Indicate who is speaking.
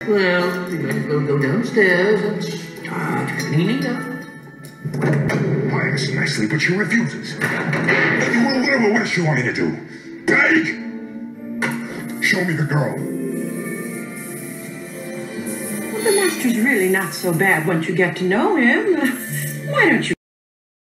Speaker 1: Well, we'll go downstairs and start cleaning up.
Speaker 2: Mimes nicely, but she refuses. What does she want me to do? Beg? Show me the girl.
Speaker 3: Well, the master's really not so bad once you get to know him. Why don't you